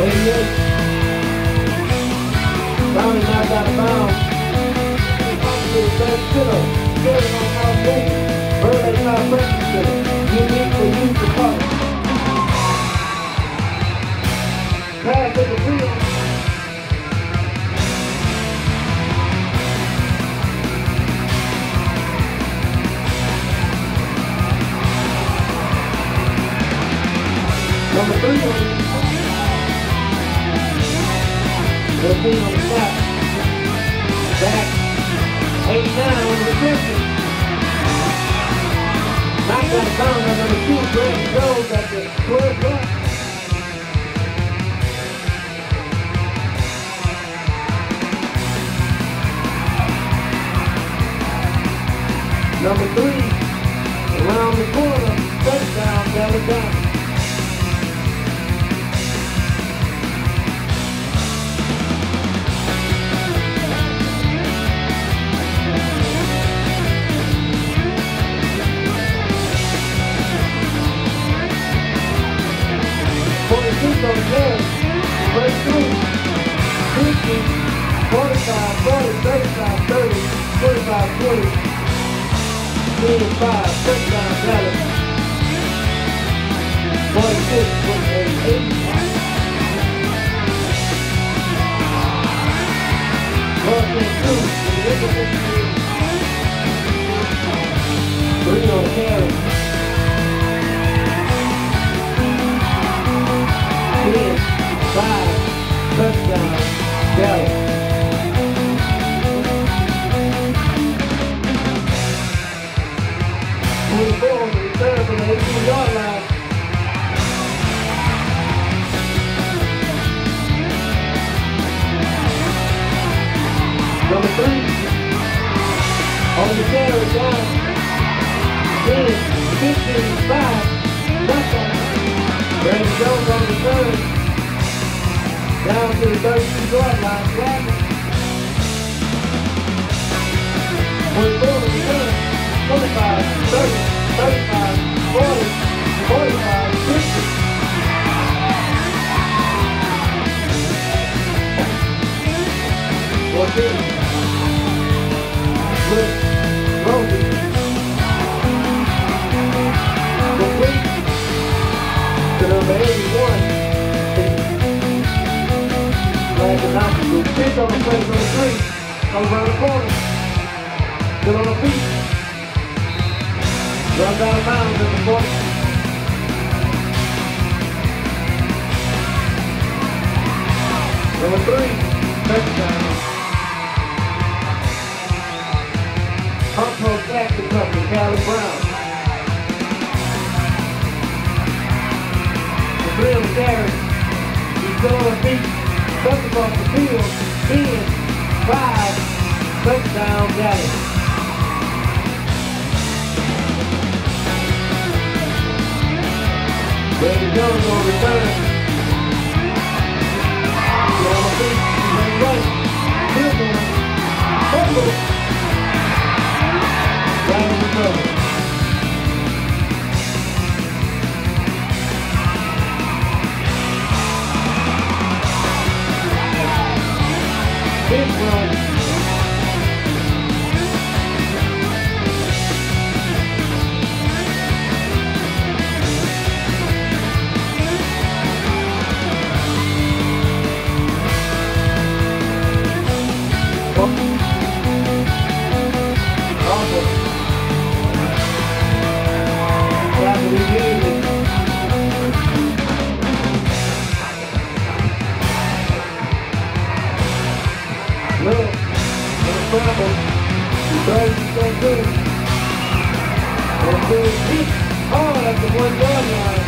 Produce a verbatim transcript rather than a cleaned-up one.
eighty-eight. Brownie knocked out of bounds. thirty-two. Carrying on House Davis. Bird at top practice. Unique for you to follow. Pass at the field. Number three on the fourteen on the snap. Back. eighty-nine on the reception. Knocked out of bounds on number two. Brandon Jones at the twelve yard. Number three, around the corner, touchdown, Dallas down. forty-six on the carry, breakthrough, fifty, forty-five, forty, thirty-five, thirty, forty-five, twenty. five, touchdown, Dallas. forty-six, twenty-eight, eighty. North two, three on carry. ten, five, touchdown, Dallas. twenty-four on the return from the eighteen yard line. Number three on the carry down. ten, fifteen, five, touchdown. Brandon Jones on the return. Down to the thirty-two yard line. Flagging. twenty-four on the return. twenty-five, thirty, thirty-five, forty, forty-five, fifty. fourteen. Flip, Roby. Complete to number eighty-one. Flag the knock. Pitch on the play, number three. Comes around the corner. Still on the feet. Runs out of bounds at the forty. Number three, touchdown. Humpo Taxi Company, Callie Brown. The three on the carry. He's still on the feet. Touch across the field. ten, five, touchdown, Dallas. Brandon Jones on return. He's on the feet. He's on the right. Still going. Fumble. Right in the trouble. Big run. Hard at the one yard line.